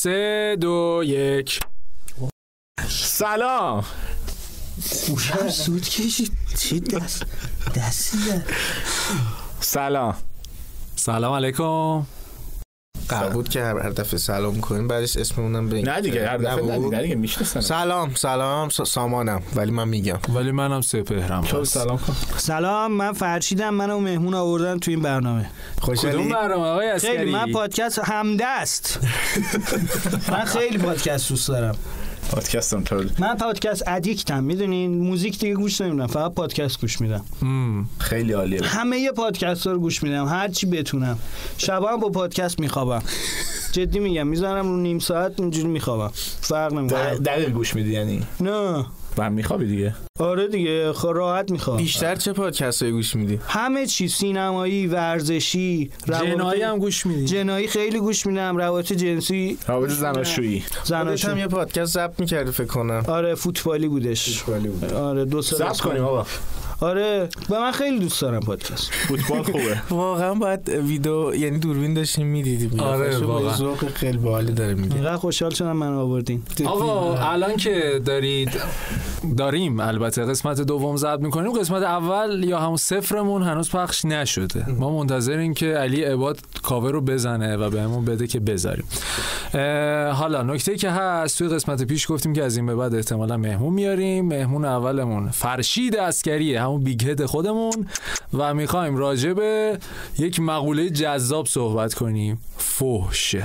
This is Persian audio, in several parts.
3 2 1 سلام. خوشم سود کشید. چی دستی سلام علیکم. قرار بود که هر دفعه سلام کنیم بعدش اسممونم بگیم. نه دیگه هر دفعه نه دیگه میشناسن. سلام سامانم ولی من میگم. ولی منم سپهرم. تو سلام کن. سلام، من فرشیدم. منو مهمون آوردن تو این برنامه. کدوم برنامه آقای عسکری؟ خیلی من پادکست همدست. من خیلی پادکست دوست دارم. پادکستم طول. من پادکست ادیکتم، میدونین؟ موزیک دیگه گوش نمیدم، فقط پادکست گوش میدم. خیلی عالیه. همه ی پادکست ها رو گوش میدم، هر چی بتونم. شبا با پادکست میخوابم. جدی میگم، میذارم رو نیم ساعت اینجوری میخوابم. فرق نمیکنه. دقیق گوش میدی یعنی؟ نه. بعد میخوابی دیگه؟ آره دیگه، راحت میخوام. بیشتر چه پادکستایی گوش میدی؟ همه چی، سینمایی، ورزشی، جنایی هم گوش میدی؟ جنایی خیلی گوش میدم، روابط جنسی، روابط زناشویی. هم یه پادکست ضبط می‌کردی فکر کنم. آره فوتبالی بودش. آره 2 سال ضبط کنیم آقا. آره و من خیلی دوست دارم پادکست. فوتبال خوبه. واقعا باید ویدیو یعنی دوربین داشتیم میدیدیم. آره واقعا ذوق خیلی باحالی داره میگه. اینقدر خوشحال شدم منو آوردین. آقا الان که داریم البته قسمت دوم ضبط میکنیم، قسمت اول یا همون صفرمون هنوز پخش نشده. ما منتظریم که علی عباد کاور رو بزنه و بهمون بده که بذاریم. حالا نکته که هست، توی قسمت پیش گفتیم که از این به بعد احتمالاً مهمون میاریم. مهمون اولمون فرشید عسکریه، همون بیگ هد خودمون، و میخوایم راجع به یک مقوله جذاب صحبت کنیم. فحش.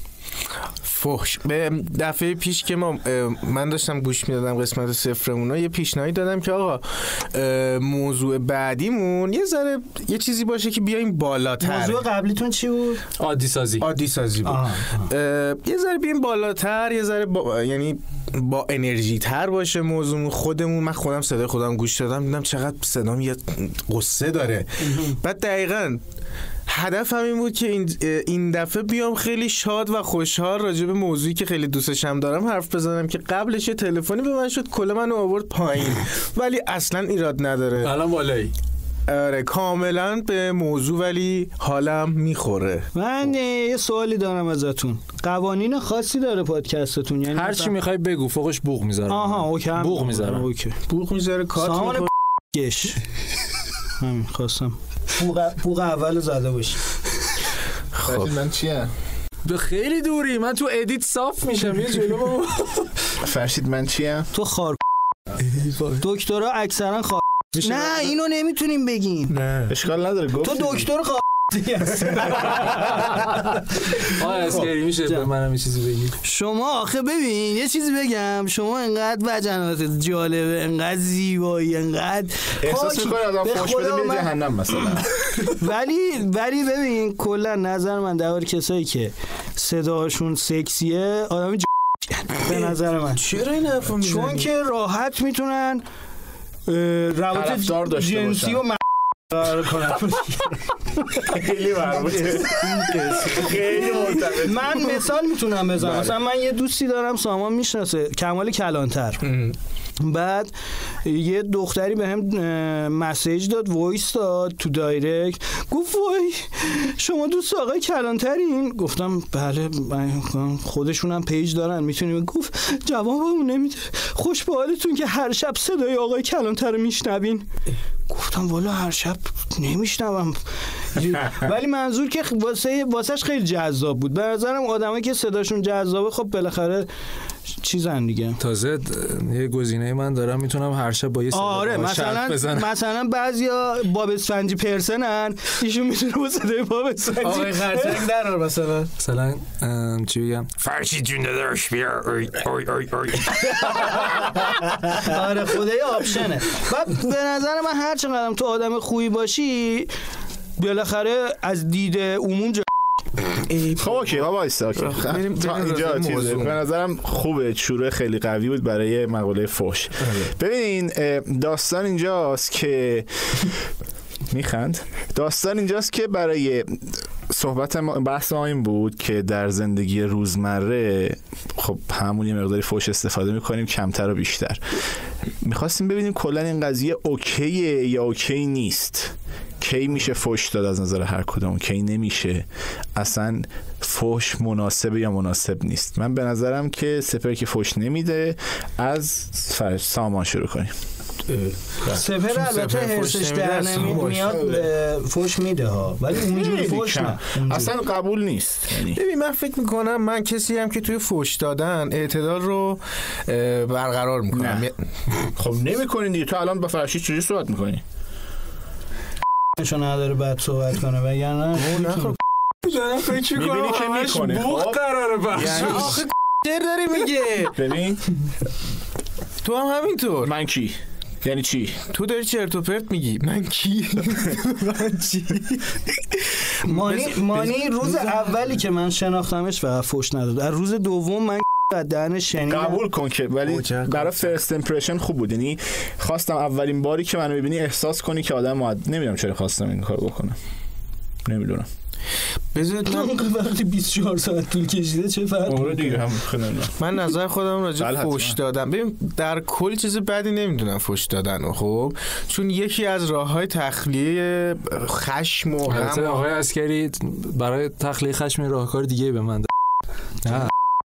به دفعه پیش که من داشتم گوش میدادم قسمت صفرمون، یه پیشنهادی دادم که آقا موضوع بعدیمون یه چیزی باشه که بیایم بالاتر. موضوع قبلیتون چی بود؟ عادی سازی بود. یه ذره بیایم بالاتر، یه ذره یعنی با انرژی تر باشه موضوع خودمون. من خودم صدای خودم گوش دادم، دیدم چقدر صدام یه قصه داره. بعد دقیقاً هدفم این بود که این دفعه بیام خیلی شاد و خوشحال راجع به موضوعی که خیلی دوستش هم دارم حرف بزنم که قبلش یه تلفنی به من شد، کل منو آورد پایین، ولی اصلا ایراد نداره. الان بالایی. آره کاملا به موضوع، ولی حالم میخوره. من یه سوالی دارم ازتون. قوانین خاصی داره پادکستتون؟ یعنی هر چی میخوای بگو، فوقش بوق میذارم. آها اوکی. بوق میذارم. اوکی. بوق میذاره کات میکنه. گش. همین خواستم بوق اول زده باشی. خب من چیه؟ به خیلی دوری، من تو ادیت صاف میشم. یه جلو فرشید من چیه؟ تو خار. دکترها اکثرا خار. نه اینو نمیتونیم بگیم. نه اشکال نداره. تو دکتر خار آقای عسکری میشه به منم یه چیزی بگی؟ شما آخه ببین یه چیزی بگم، شما انقدر وجناتت جالبه، انقدر زیبایی، انقدر احساس می‌کنی آدم فحش بده میره جهنم مثلا. ولی ببین کلا نظر من درباره کسایی که صداشون سکسیه آدم به نظر من. چرا این حرفو میزنی؟ چون که راحت میتونن روابط جنسی و خیلی مربوطه. خیلی مرتبط. من مثال میتونم بزنم. مثلا من یه دوستی دارم، سامان میشناسه، کمال کلانتر. بعد یه دختری به هم مسیج داد، وایس داد تو دایرکت، گفت وای شما دوست آقای کلانترین؟ گفتم بله، خودشونم پیج دارن میتونیم. گفت جوابمون نمیده، خوش به حالتون که هر شب صدای آقای کلانتر رو میشنوین؟ گفتم والا هر شب نمیشنوم، ولی منظور که واسهش خیلی جذاب بود. به نظرم آدمایی که صداشون جذابه خب بالاخره چیزن دیگه. تازه یه گزینه من دارم، میتونم هر شب با یه صدا آره مثلا بعضیا باب اسفنجی پرسنن، ایشون میتونه با صدای باب اسفنجی آقای خرچنگ درار مثلا چی بگم؟ فرشید جون داداش بیا. آره خدای آپشنه. و به نظر من هر چقدر تو آدم خوبی باشی بالاخره از دید عموم خب اوکی بابا اینجا چیزه به نظرم خوبه. شروع خیلی قوی بود برای مقوله فحش. ببین داستان اینجاست که برای صحبت بحث ما این بود که در زندگی روزمره خب همون یه مقداری فحش استفاده میکنیم، کمتر و بیشتر. میخواستیم ببینیم کلا این قضیه اوکیه یا اوکی نیست، کی میشه فحش داد از نظر هر کدوم، کی نمیشه، اصلا فحش مناسبه یا مناسب نیست. من به نظرم که سپر که فحش نمیده از سامان شروع کنیم. سپر البته حسش در نمیاد فحش میده ها، ولی اونجوری فحش نه، اصلا قبول نیست. ببین من فکر میکنم من کسی هم که توی فحش دادن اعتدال رو برقرار میکنم. خب نمیکنین دیگه. تو الان با فرشید چجوری صحبت میکنی؟ نشون نداره بعد صحبت کنه وگرنه دارم فکر میکنم همش بوق قراره بخش. یعنی آخه چر داری میگه. ببین تو هم همینطور. من کی؟ یعنی چی؟ تو داری چرت و پرت میگی. من کی؟ من چی؟ مانی روز اولی که من شناختمش و فحش نداد، از روز دوم من دهنش شنیدم. قبول کن که ولی برای فرست امپرشن خوب بود. یعنی خواستم اولین باری که منو ببینی احساس کنی که آدم نمیدونم چرا خواستم این کار بکنم، نمیدونم. بذارید وقتی 24 ساعت طول کشیده چه فرقی دیگه هم خیلی. من نظر خودم راجع به فحش دادم، ببین در کل چیز بدی نمیدونم فحش دادن. خب چون یکی از راههای تخلیه خشم و غم. آقای عسکری برای تخلیه خشم راهکار دیگه به من نه.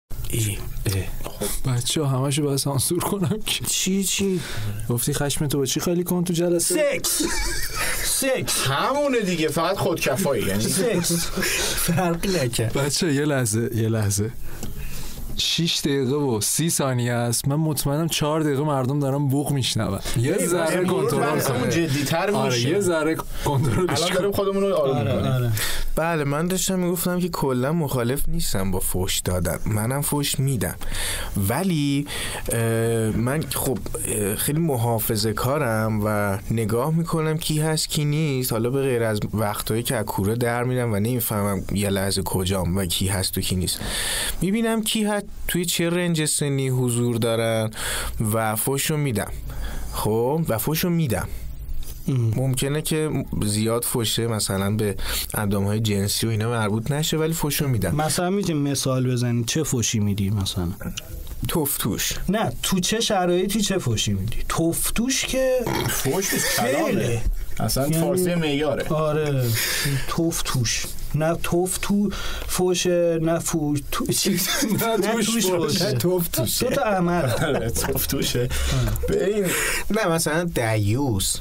بچه ها همشو باید سانسور کنم. چی؟ گفتی خشم تو با چی خالی کن تو جلسه؟ سکس همونه دیگه، فقط خودکفایی. یعنی سکس فرقی نکرد. بچه یه لحظه 6 دقیقه و 30 ثانیه است. من مطمئنم 4 دقیقه مردم دارن بوق میشنون. یه ذره کنترل کنیم. جدی‌تر میشه. آره یه ذره کنترلش الان داریم خودمون رو آروم می‌کنیم. بله من داشتم میگفتم که کلا مخالف نیستم با فحش دادن. منم فحش میدم، ولی من خب خیلی محافظه‌کارم و نگاه میکنم کی هست کی نیست. حالا به غیر از وقتایی که از کوره در میرم و نمیفهمم یه لحظه کجام و کی هست و کی نیست، میبینم کی هست توی چه رنج سنی حضور دارن و فحشو میدم. خب و فحشو میدم. ممکنه که زیاد فحشه مثلا به اندامهای جنسی و اینا مربوط نشه، ولی فحشو میدم. مثلا میتونی مثال بزنی چه فحشی میدی؟ مثلا تفتوش. نه تو چه شرایطی چه فحشی میدی؟ تفتوش که فحش نیست، کلامه اصلا، فارسی معیاره. آره تفتوش، نه تو فوش، نه فوش تو چیز، نه توش فوشه، تفتوشه. تو عمل تفتوشه. ببین نه مثلا دیوس،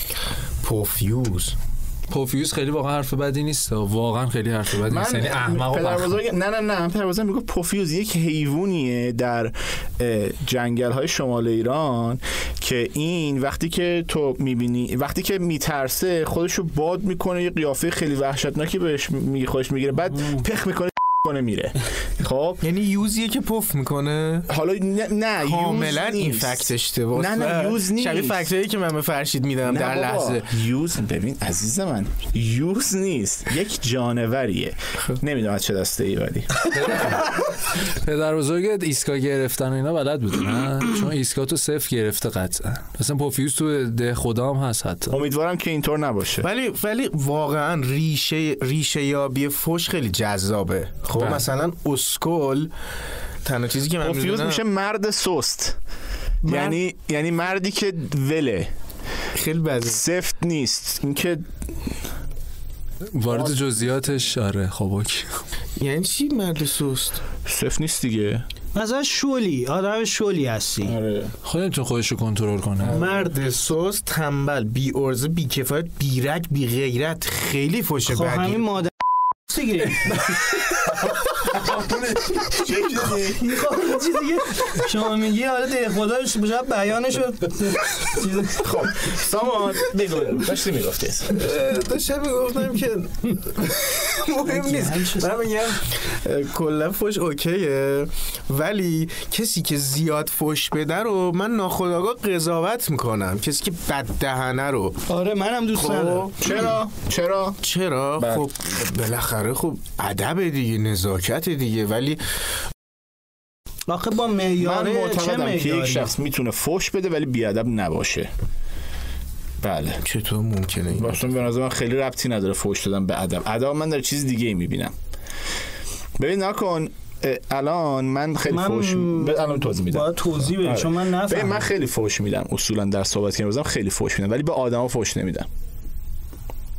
پوفیوز خیلی واقعا حرف بدی نیست، واقعا خیلی حرف بدی نیست. یعنی احمق. نه پدربزرگ میگه پوفیوز یک حیوانیه در جنگل‌های شمال ایران که این وقتی که تو می‌بینی، وقتی که میترسه خودشو باد میکنه، یه قیافه خیلی وحشتناکی بهش خودش میگیره، بعد پخ میکنه میره. خب یعنی یوزیه که پف میکنه. حالا نه کاملا این فکت اشتباهه. نه یوز نیست. شبیه فکتایی که من به فرشید میدم در لحظه. یوز ببین عزیز من، یوز نیست، یک جانوریه. نمیدونم چه دسته ای، ولی پدر بزرگت ایسکا گرفتن و اینا بلد بود نه؟ چون ایسکا تو صفر گرفته قطعا. مثلا پوفیوز تو ده خدا هم هست حتی. امیدوارم که اینطور نباشه. ولی واقعا ریشه یابی فحش خیلی جذابه. خب مثلا اسکول تنها چیزی که من میدونم پوفیوز میشه مرد سست. یعنی مردی که وله، خیلی بده، سفت نیست. اینکه وارد جزئیاتش آره خب اوکی. یعنی چی مرد سست؟ سفت نیست دیگه. مثلا شولی، آدم شولی هستی. آره. خودتون خودشو کنترل کنه. مرد سست، تنبل، بی ارزه، بی کفایت، بی رگ، بی غیرت، خیلی فحش بدی. خب همین مادر دیگه. شما میگی حالا ده خداش بجا بیانشو. خب سامان بگو داشتی میگفتی. داشتم میگفتم که مهم نیست. من میگم کلا فحش اوکیه، ولی کسی که زیاد فحش بده رو من ناخودآگاه قضاوت میکنم. کسی که بد دهنه رو. آره منم دوست ندارم. چرا؟ خب بالاخره خب ادب دیگه، نزاکت دیگه، ولی آخه با معیاره من معتقدم که یک شخص میتونه فحش بده ولی بیادب نباشه. بله. چطور ممکنه این؟ واسه به نظر من خیلی ربطی نداره فحش دادن به ادب. ادب من در چیز دیگه ای میبینم. ببین نکن الان من خیلی فحش الان توضیح میدم. باید توضیح بدی چون من نفهمیدم. من خیلی فحش میدم اصولا در صحبت که می‌کنم خیلی فحش میدم، ولی به آدما فحش نمیدم.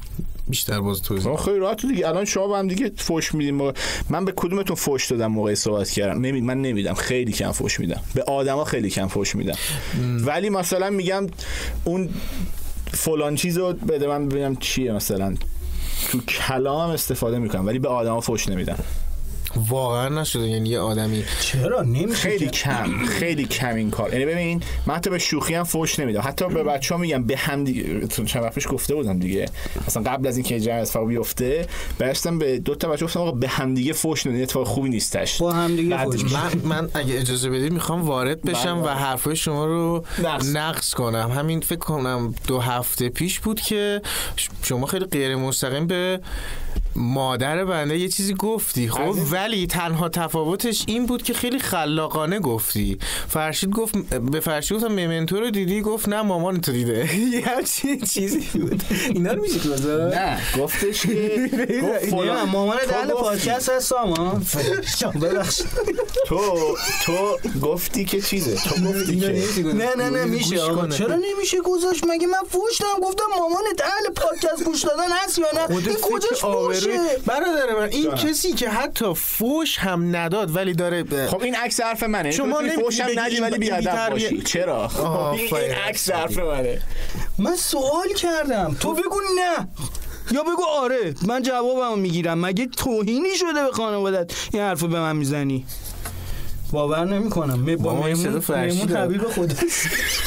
بیشتر باز توضیح. خیلی راحت دیگه. الان شما با هم دیگه فوش میدیم. من به کدومتون فوش دادم موقع صحبت کردم؟ من نمیدم، خیلی کم فوش میدم به آدما، خیلی کم فوش میدم. ولی مثلا میگم اون فلان چیزو بده من ببینم چیه، مثلا تو کلام استفاده میکنم ولی به آدما فوش نمیدم. واقعا نشده؟ یعنی یه آدمی چرا نمیشه؟ خیلی کم این کار. یعنی ببین من حتی به شوخی هم فوش نمیدم، حتی به بچه‌ها میگم به هم دیگه. چند وقت پیش گفته بودم دیگه، اصلا قبل از اینکه جمع اتفاق بیفته برشتم به دو تا بچه گفتم آقا به هم دیگه فوش ندید، اتفاق خوبی نیستش. با هم دیگه فوش. من اگه اجازه بدید میخوام وارد بشم و حرفای شما رو نقص کنم. همین فکر کنم 2 هفته پیش بود که شما خیلی غیر مستقیم به مادر بنده یه چیزی گفتی، خب ولی تنها تفاوتش این بود که خیلی خلاقانه گفتی. فرشید گفت، به فرشید گفتم ممنتو رو دیدی؟ گفت نه مامان تو دیده. یه همچین چیزی بود. اینا رو میشه گذار؟ نه گفتش که گفت نه مامان دل پادکست هست سامان. ببخشید تو گفتی که چیزه، تو گفتی که نه میشه آقا. چرا نمیشه گذاشت؟ مگه من فوش دادم گفتم مامان دل پادکست گوش دادن هست یا نه؟ این کجاش فوشه؟ برادر من این کسی که حتی فوش هم نداد ولی داره خب این عکس حرف منه. شما فوش هم ندی ولی بیادب باشی. چرا؟ این عکس حرف منه. من سوال کردم تو بگو نه یا بگو آره، من جوابمو میگیرم. مگه توهینی شده به خانوادت این حرفو به من میزنی؟ باور نمیکنم. با میمون حبیب خودت.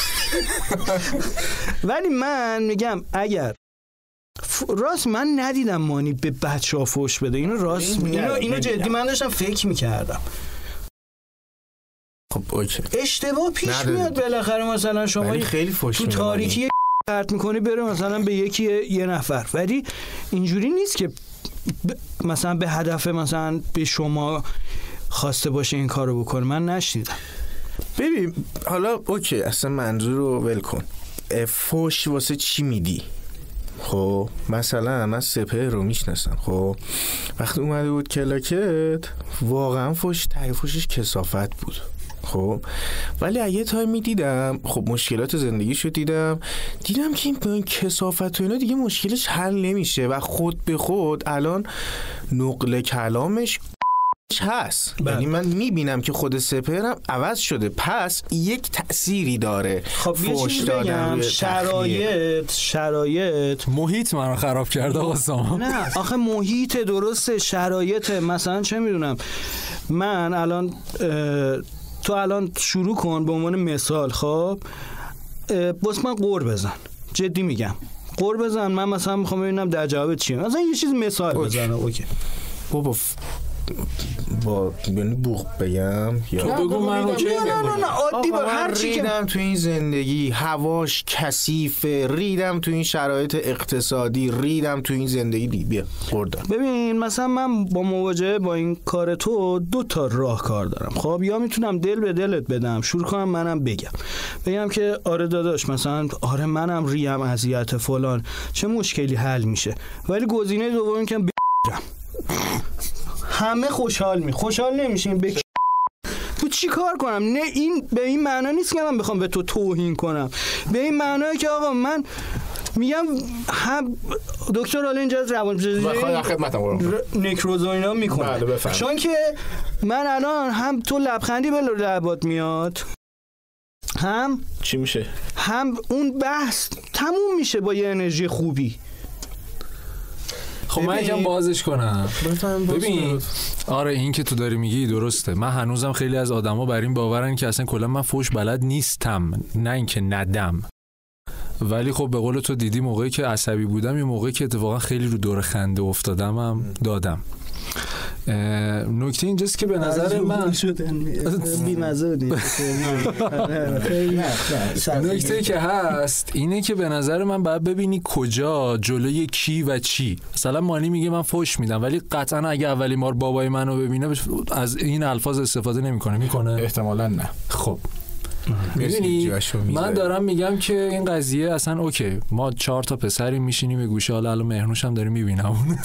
ولی من میگم اگر راست من ندیدم مانی به بچه‌ها فوش بده. اینو راست اینو جدی من داشتم فکر میکردم. خب اوکی. اشتباه پیش میاد بالاخره. مثلا شما خیلی فوش تو تاریکی پرت میکنی بره مثلا به یه نفر، ولی اینجوری نیست که مثلا به هدف مثلا به شما خواسته باشه این کارو بکنه. من نشنیدم. ببین حالا اوکی اصلا منظور رو ول کن. فوش واسه چی میدی؟ خب مثلا من سپهر رو میشناسم. خب وقتی اومده بود کلاکت واقعا فوشش کثافت بود. خب ولی یه تایمی دیدم، خب مشکلات زندگیشو دیدم که این کثافت و اینا دیگه مشکلش حل نمیشه و خود به خود الان نقل کلامش هست. یعنی من میبینم که خود سپهرم عوض شده، پس یک تأثیری داره. خب فوش دادن شرایط محیط منو خراب کرده آقا سامان. نه آخه محیط درسته، شرایط. مثلا چه میدونم من الان تو الان شروع کن به عنوان مثال. خب باز من قور بزن، جدی میگم قور بزن. من مثلا میخوام ببینم در جواب چیه. مثلا یه چیز مثال بزنم. اوکی بابا با بوق بگم یا بگو من اوکی. نه عادی با هر چی که ریدم تو این زندگی، هواش کثیفه، ریدم تو این شرایط اقتصادی، ریدم تو این زندگی بیا خوردم. ببین مثلا من با مواجهه با این کار تو 2 تا راهکار دارم. خب یا میتونم دل به دلت بدم، شروع کنم منم بگم که آره داداش مثلا آره منم ریم اذیت فلان، چه مشکلی حل میشه. ولی گزینه دوم که همه خوشحال نمیشیم. تو چی کار کنم؟ نه این به این معنا نیست که من بخوام به تو توهین کنم، به این معنایی که آقا من میگم هم دکتر حالا اینجا روانپزشکی نکروز و اینا میکنه. چون که من الان هم تو لبخندی به لبات میاد، هم چی میشه؟ هم اون بحث تموم میشه با یه انرژی خوبی. خب من یکم بازش کنم. ببین آره این که تو داری میگی درسته. من هنوزم خیلی از آدما بر این باورن که اصلا کلا من فوش بلد نیستم، نه اینکه ندم. ولی خب به قول تو دیدی موقعی که عصبی بودم، یه موقعی که اتفاقا خیلی رو دور خنده افتادم هم دادم. نکته اینجاست که به نظر من بی‌مزه بود. نکته که هست اینه که به نظر من باید ببینی کجا، جلوی کی و چی. مثلا مانی میگه من فوش میدم، ولی قطعا اگه اولین بار بابای منو ببینه از این الفاظ استفاده نمیکنه. احتمالاً نه. خب میدونی من دارم میگم که این قضیه اصلا اوکی، ما 4 تا پسری میشینیم یه گوشه، حالا مهرنوش هم داره میبینم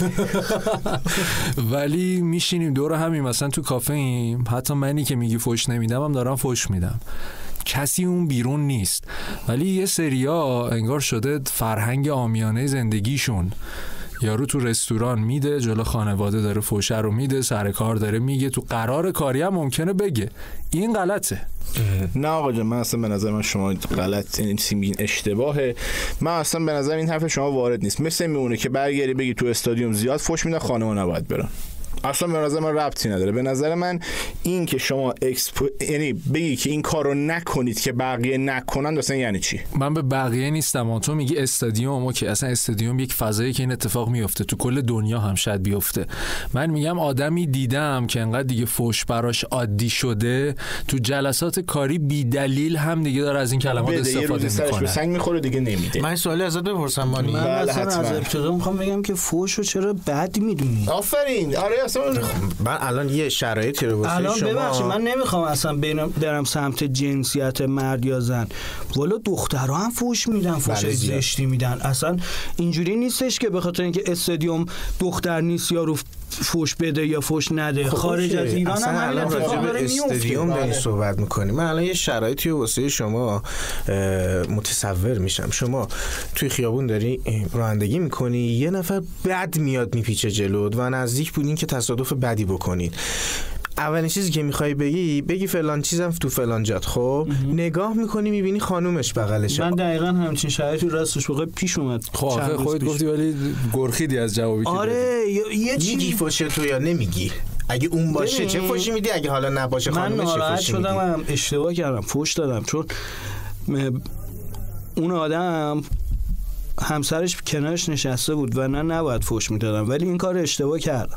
ولی میشینیم دور همیم مثلا تو کافه ایم، حتی منی که میگی فوش نمیدم هم دارم فوش میدم، کسی اون بیرون نیست. ولی یه سریا انگار شده فرهنگ عامیانه زندگیشون یارو تو رستوران میده، جلو خانواده داره فوشه رو میده، سر کار داره میگه، تو قرار کاری هم ممکنه بگه. این غلطه. نه آقا جان، من اصلا به نظر من شما غلط، این اشتباهه. من اصلا به نظر این حرف شما وارد نیست. مثل میمونه که برگردی بگی تو استادیوم زیاد فوش میدن، خانم‌ها نباید برن. اصلا به نظر من ربطی نداره. به نظر من این که شما یعنی بگی که این کارو نکنید که بقیه نکنن، اصلا یعنی چی؟ من به بقیه نیستم. تو میگی استادیوم، اوکی، اصلا استادیوم یک فضایی که این اتفاق میفته، تو کل دنیا هم شاید بیفته. من میگم آدمی دیدم که انقدر دیگه فوش براش عادی شده، تو جلسات کاری بی دلیل هم دیگه داره از این کلمات استفاده میکنه. به سنگ میخوره دیگه نمیده. من سوالی ازت بپرسم مانی. من اصلا از ابتدا میخوام بگم که فوشو چرا بد میدونی؟ آفرین. آره من الان یه شرایطی رو واسه الان شما ببخشید من نمیخوام اصلا برم سمت جنسیت مرد یا زن، والا دخترها هم فوش میدن، فوش زشتی میدن. اصلا اینجوری نیستش که به خاطر اینکه استادیوم دختر نیست یا رو فوش بده یا فوش نده. خارج از ایران هم همین اتفاق داره میفته. استادیوم داریم صحبت میکنیم. من الان یه شرایطی رو واسه شما متصور میشم. شما توی خیابون داری رانندگی میکنی، یه نفر بد میاد میپیچه جلوت و نزدیک بودین که تصادف بدی بکنید. اولین چیزی که میخوای بگی فلان چیزم تو فلان جات. خب نگاه میکنی میبینی خانومش بغلشه. من دقیقاً همچین شرایطی راستش واقعا پیش اومد. خب خودت گفتی ولی گرخیدی از جوابی که آره یه چیزی فوشه تو یا نمیگی؟ اگه اون باشه چه فوشی میدی؟ اگه حالا نباشه خانومش چه فوشی میدی؟ من ناراحت شدم، اشتباه کردم، فوش دادم، چون اون آدم همسرش کنارش نشسته بود و نباید فوش میدادم، ولی این کار اشتباه کردم.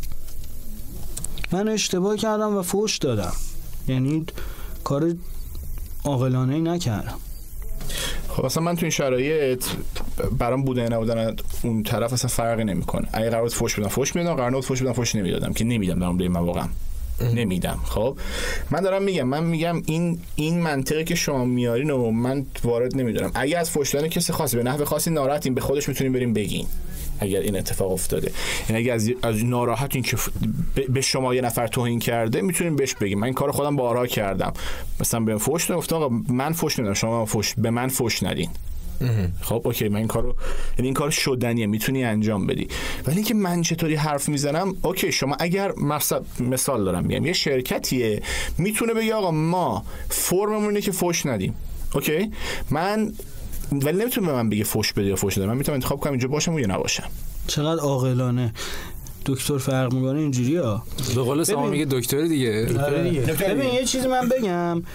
من اشتباه کردم و فوش دادم، یعنی کار عاقلانه‌ای نکردم. خب اصلا من تو این شرایط برام بودن نبودن اون طرف اصلا فرقی نمیکنه. اگه قرار بود فوش بدم فوش میدادم، قرار نبود فوش بدم فوش نمیدادم، که نمیدم در مورد مواقعم نمیدم. خب من دارم میگم این منطقی که شما میارین و من وارد نمیدونم. اگه از فوش دادن کسی خاصی به نحو خاصی ناراحتین، به خودش میتونین بریم بگین اگر این اتفاق افتاده. یعنی اگه از ناراحتین که به شما یه نفر توهین کرده، میتونین بهش بگین. من این کارو خودم بارها کردم، مثلا بهم فوش دادن، گفتم آقا من فوش نمیدم، شما به من فوش ندین. خب اوکی، من این کارو، یعنی این کار شدنیه، میتونی انجام بدی. ولی اینکه من چطوری حرف میزنم، اوکی شما اگر مثال دارم میگم یه شرکتیه میتونه بگه آقا ما فرممون اینه که فوش ندیم، اوکی، من ولی نمیتونه به من بگه فوش بده یا فوش نده. من میتونم انتخاب کنم اینجا باشم یا نباشم. چقدر عاقلانه. دکتر فرق میکنه اینجوری ها. به قول سامان میگه دکتر دیگه. ببین یه چیزی من بگم،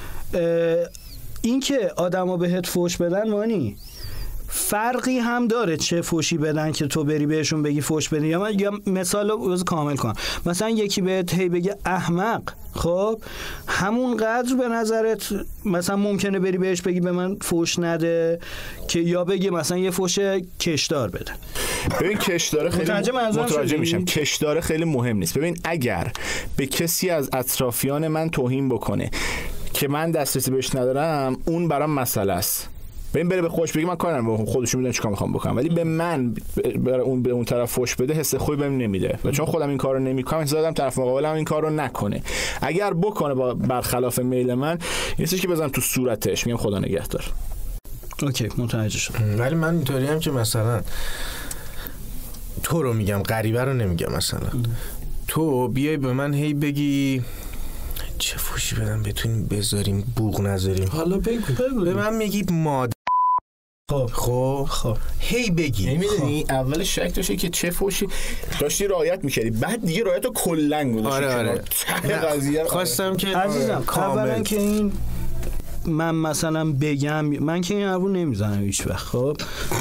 این که آدمو بهت فوش بدن مانی فرقی هم داره چه فوشی بدن که تو بری بهشون بگی فوش بدن، یا من یا مثال رو کامل کنم. مثلا یکی بهت هی بگه احمق، خب همون قدر به نظرت مثلا ممکنه بری بهش بگی به من فوش نده، که یا بگی مثلا یه فوش کشدار بده. ببین کشدار خیلی متوجه میشم، کشدار خیلی مهم نیست. ببین اگر به کسی از اطرافیان من توهین بکنه که من دسترسی بهش ندارم، اون برام مسئله است. ببین بره به خودش بگه من کار ندارم، خودشون میدونن چیکار میخوام بکنم، ولی به من به اون طرف فوش بده حس خوبی بهم نمیده، و چون خودم این کارو نمیکنم حس دادم طرف مقابلم این کارو نکنه. اگر بکنه با برخلاف میل من، یه چیزی که بزنم تو صورتش میگم خدا نگهدار. اوکی متوجه شدم. ولی من اینطوری هم که مثلا تو رو میگم، غریبه رو نمیگم، مثلا تو بیای به من هی بگی چه فوشی بدم بتونیم بذاریم بوق نذاریم، حالا بگو به من میگی ماد. خب هی بگی، میدونی اول شک داشتی که چه فوشی داشتی رعایت میکردی، بعد دیگه رعایت رو کلا گذاشتی. آره. قضیه خواستم که عزیزم اولا که این من مثلا بگم، من که این حرفو نمیزنم هیچ وقت. خب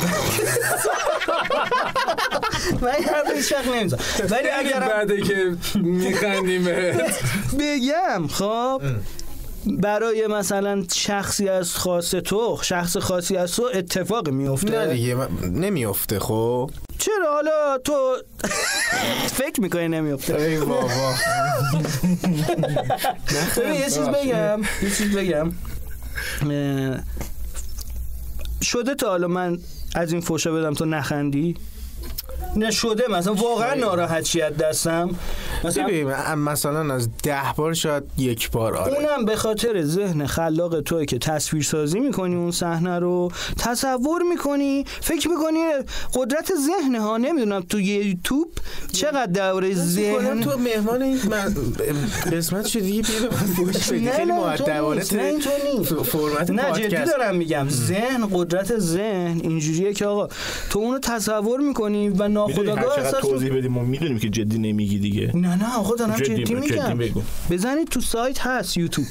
من این حرفو هیچ وقت نمیزنم، ولی اگر بعده که میخندیم بگم خب برای مثلا شخصی از خاص تو، شخص خاصی از تو اتفاق میفته. نه دیگه نمیفته. خب چرا حالا تو فکر میکنی نمیفته؟ ای بابا. یه چیز بگم شده تا حالا من از این فوشا بدم تو نخندی؟ نه شده مثلا واقعا ناراحت شی از دستم، مثلا از 10 بار شاید 1 بار. آره اونم به خاطر ذهن خلاق توی که تصویر سازی میکنی، اون صحنه رو تصور میکنی، فکر میکنی قدرت ذهن ها. نمیدونم تو یوتیوب چقدر دوره ذهن تو مهمان این قسمت شدی دیگه خیلی مؤدبانه فرمت نه جدی دارم میگم. ذهن، قدرت ذهن اینجوریه که آقا تو اونو تصور میکنی و ناخودآگاه احساس توضیح بدیم. ما میدونیم که جدی نمیگی دیگه. نه آقا دارم جدی میگم. بزنید تو سایت هست یوتیوب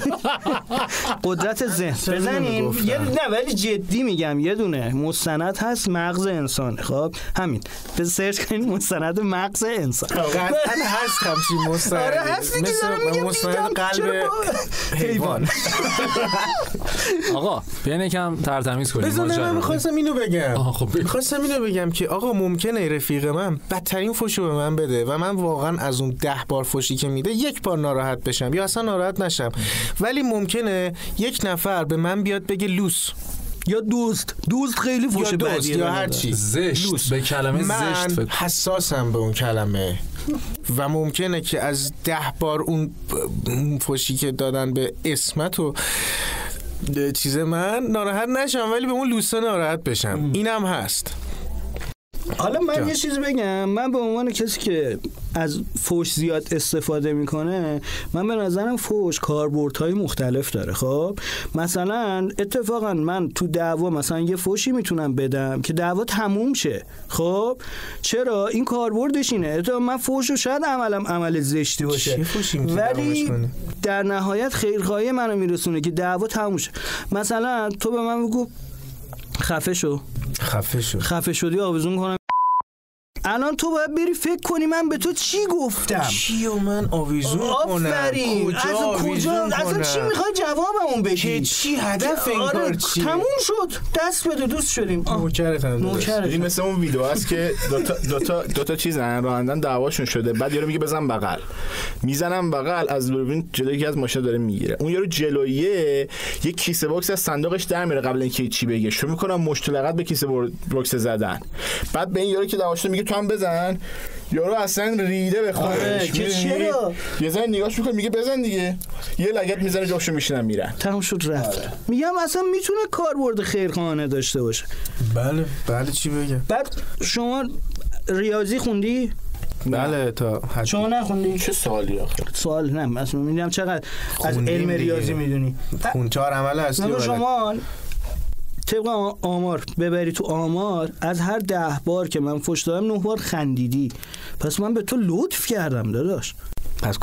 قدرت ذهن بزنین. نه ولی جدی میگم یه دونه مستند هست مغز انسان. خب همین به سرچ کنید مستند مغز انسان. قطعا هست همچین مستند. آره هست دیگه. مستند قلب حیوان. آقا بیاین یکم ترتمیز کنیم. من می‌خواستم اینو بگم که آقا ممکنه رفیق من بدترین فوشو به من بده و من واقعا از اون 10 بار فوشی که میده 1 بار ناراحت بشم یا اصلا ناراحت نشم، ولی ممکنه 1 نفر به من بیاد بگه لوس یا دوست خیلی فوش بدیه یا هر چی زشت. به کلمه زشت من حساسم به اون کلمه و ممکنه که از 10 بار اون فوشی که دادن به اسمت و چیز من ناراحت نشم ولی به اون لوسه ناراحت بشم. اینم هست. حالا من یه چیز بگم. من به عنوان کسی که از فوش زیاد استفاده میکنه، من به نظرم فوش کاربردهای مختلف داره. خب مثلا اتفاقا من تو دعوا مثلا یه فوشی میتونم بدم که دعوا تموم شه. خب چرا؟ این کاربردش اینه. من فوشو شاید عمل زشتی باشه ولی در نهایت خیرخواهی منو میرسونه که دعوا تموم شه. مثلا تو به من بگو خفه شدی آویزون کنم. الان تو باید بری فکر کنی من به تو چی گفتم. چی و من آویزون کنم؟ آفرین. اصلا چی میخوای جوابمون بدی؟ چی هدف این کار چیه؟ تموم شد. دست بده دوست شدیم. نوکرتم. این مثل اون ویدیو است که دو تا چیزن رانندن دعواشون شده، بعد یارو میگه بزن بغل، میزنم بغل، از دوربین جلوی یکی از ماشینا داره میگیره. اون یارو جلویه یک کیسه باکس از صندوقش در میره قبل اینکه چی بگه، شروع میکنه مشت لغت به کیسه باکس زدن. بعد به این یارو که دعواش میگه تو هم بزن، یارو اصلا ریده به خودش. چرا؟ یه زن نگاهش میکنه میگه بزن دیگه، یه لگد میزنه جاشو میشینن میرن. تموم شد رفت. میگم اصلا میتونه کاربرد خیرخواهانه داشته باشه. بله چی بگم؟ بعد شما ریاضی خوندی؟ بله تا شما نخوندی؟ چه سوالی آخه؟ سوال نه مثلا میگم چقدر از علم ریاضی میدونی؟ خون 4 عمل اصلی. شما طبق آمار ببری تو آمار از هر 10 بار که من فوش دادم 9 بار خندیدی. پس من به تو لطف کردم داداش. پس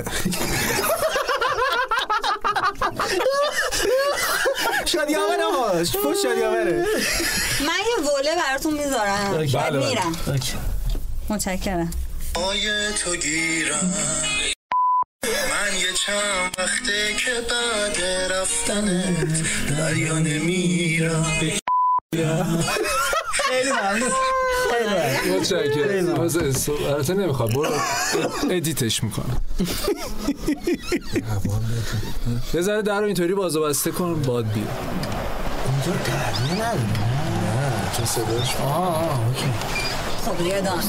شادیامه آقا فوش شادیامه. من یه وله براتون میذارم بعد میرم. متشکرم. آیه تو گیرم من یه چند وقته که بعد رفتنت دریا نمیرم. خیلی ممنون. متشکرم. البته نمیخواد برو ادیتش میکنم. یه ذره در رو اینطوری باز و بسته کن باد بیاد. اونجا درمیه نداره. نه چه صداش. اوکی. خب یادان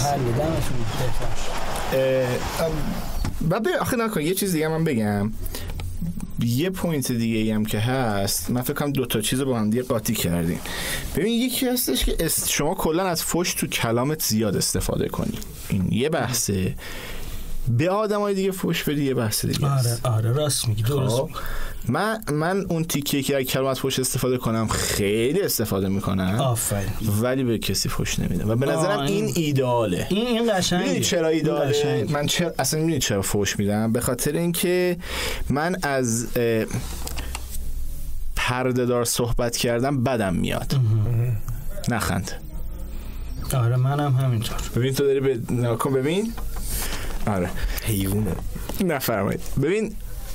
بعد آخه نکن یه چیز دیگه من بگم. یه پوینت دیگه هم که هست، من فکر کنم 2 تا چیز با هم دیگه قاطی کردیم. ببین یکی هستش که شما کلا از فوش تو کلامت زیاد استفاده کنی، این یه بحثه. به آدمای دیگه فوش بدی یه بحث دیگه. آره راست میگی، درست میگی. من اون تیکه که از کلمات فوش استفاده کنم خیلی استفاده میکنم. آفرین. ولی به کسی فوش نمیدم و به نظرم این ایداله. این قشنگه. میدونی چرا ایداله؟ من اصلا میدونی چرا فوش میدم؟ به خاطر اینکه من از پرده‌دار صحبت کردم بدم میاد. نخند. آره منم همینطور. ببین تو داری به ناکن ببین. آره حیوانه. نفرمایید. ببین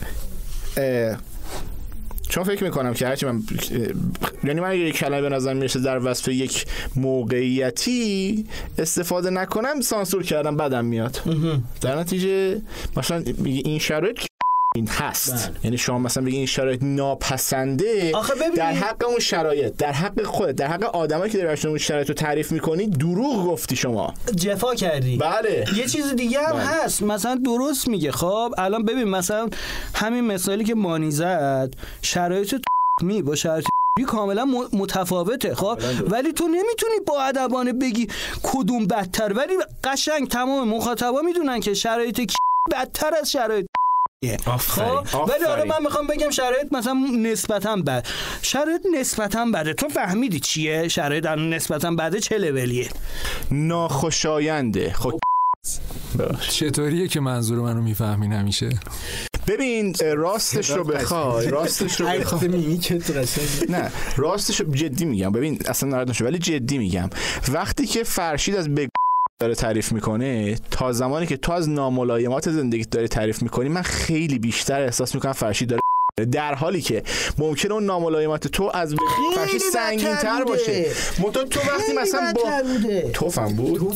چون فکر میکنم که هرچی من یعنی من یک کلمه به نظر میرسه در وصف یک موقعیتی استفاده نکنم سانسور کردم بدم میاد. در نتیجه مثلا این شرایط این هست. یعنی شما مثلا بگین این شرایط ناپسنده، در حق اون شرایط، در حق خودت، در حق آدمایی که داری اون شرایط رو تعریف میکنی دروغ گفتی، شما جفا کردی. بله. یه چیز دیگه هم هست، مثلا درست میگه. خب الان ببین مثلا همین مثالی که مانی زد، شرایط می با شرایط کاملا متفاوته. خب ولی تو نمیتونی با ادبانه بگی کدوم بدتر، ولی قشنگ تمام مخاطبا میدونن که شرایط بدتر از شرایط. ولی حالا من میخوام بگم شرایط مثلا نسبتاً بد، شرایط نسبتاً بده. تو فهمیدی چیه شرایط نسبتاً بده؟ چه لولیه؟ ناخوشاینده. خب چطوریه که منظور منو میفهمین همیشه؟ ببین راستش رو بخوای، راستش رو بخوای، نه راستش رو جدی میگم، ببین اصلا ناراحت نشو ولی جدی میگم، وقتی که فرشید از داره تعریف میکنه تا زمانی که تو از ناملایمات زندگیت داری تعریف میکنی، من خیلی بیشتر احساس میکنم فرشید داره، در حالی که ممکنه اون ناملایمات تو از فرشید سنگین تر باشه. تو وقتی مثلا با توفم بود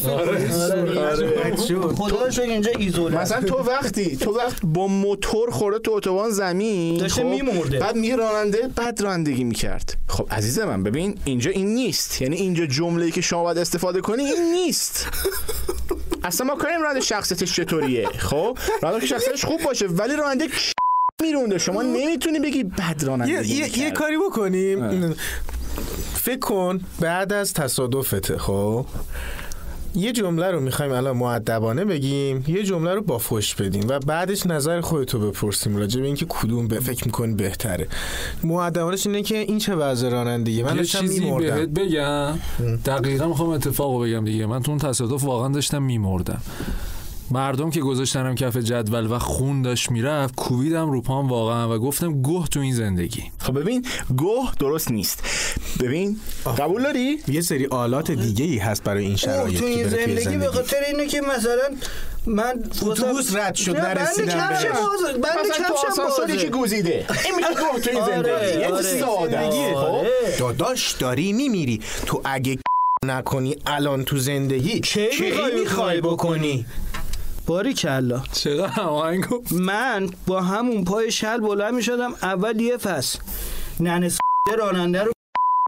خدا شکر اینجا ایزوله، مثلا تو وقتی با موتور خورده تو اتوبان زمین داشته میمرده، بعد میگه راننده بد رانندگی میکرد. خب عزیز من ببین اینجا این نیست، یعنی اینجا جمله‌ای که شما باید استفاده کنی این نیست. اصلا ما کاریم راننده شخصیتش چطوریه. خب راننده شخصیتش خوب باشه ولی راننده میرونده، شما نمیتونی بگی بد رانندگی یه کاری بکنیم. فکر کن بعد از تصادفته، خب یه جمله رو میخوایم الان مؤدبانه بگیم، یه جمله رو با فحش بدیم و بعدش نظر خودتو بپرسیم راجع به اینکه کدوم فکر میکنی بهتره. مؤدبانش اینه که این چه وضع رانندگی، من داشتم میمردم. یه چیزی بهت بگم، دقیقاً میخوام اتفاقو بگم دیگه. من تو اون تصادف واقعا داشتم میمردم. مردم که گذاشتنم کف جدول و خون داشت میرفت، کوبیدم رو پام واقعا و گفتم گوه تو این زندگی. خب ببین گوه درست نیست. ببین قبول داری؟ یه سری آلات دیگه ای هست برای این شرایط تو این زندگی به خاطر اینه که مثلا من اتوبوس رد شد نرسیدم بهش. مثلا تو آسانسوری که گوزیده این میگه گوه تو این زندگی. یه ساده داداش داری میمیری، تو اگه نکنی الان تو زندگی چه میخوای بکنی؟ باریکلا. چقدر هماهنگ گفت. من با همون پای شل بلند می شدم اول یه فصل ننه راننده رو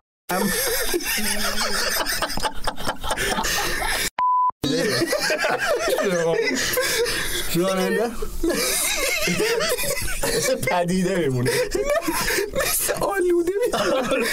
راننده پدیده میمونه مثل آلوده میمونه.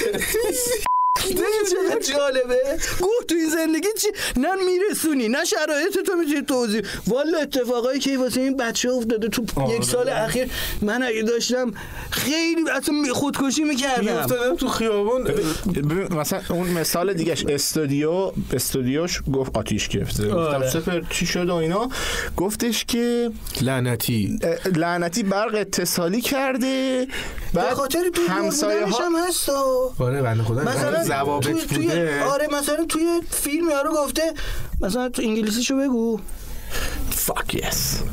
چقدر جالبه. گوه تو این زندگی چی؟ نه میرسونی نه شرایط تو میتونی توضیح. والا اتفاقایی که واسه این بچه افتاده تو یک سال اخیر، من اگه داشتم خیلی اصلا خودکشی میکردم، افتادم تو خیابون. مثلا اون مثال دیگهش استودیوش گفت آتیش گرفته. گفتم سپر چی شد و اینا، گفتش که لعنتی برق اتصالی کرده به خاطر تو همسایه ها هم هست. آره بنده خدا مثلا بوده. آره مثلا توی فیلم یارو گفته، مثلا تو انگلیسیشو بگو fuck yes.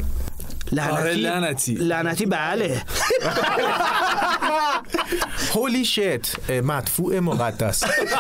لعنتی بله. holy shit مدفوع مقدس.